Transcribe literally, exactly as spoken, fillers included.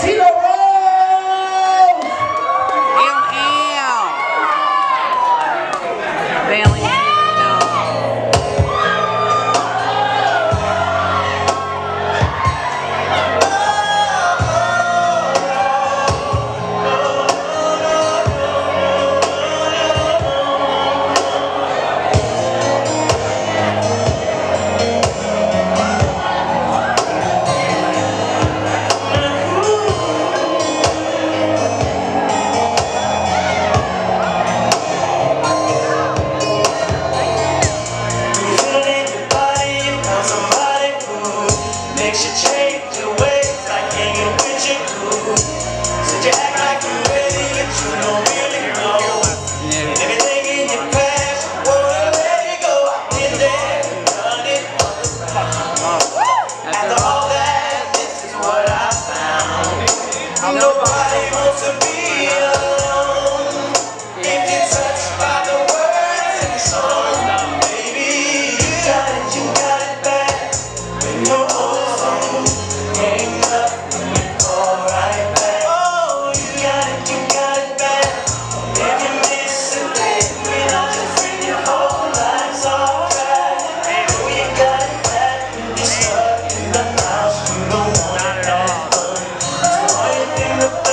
Valentino Rose! Ew, ew. Valentino. Makes you change your ways like hanging with your crew. Said you act like you're ready, but you don't really know. And everything in your past, you wanna let it go. I've been there, done it. After all that, this is what I found. Nobody wants to be alone. If you're touched by the words in the song, baby, you got it, you got it bad. When you're in the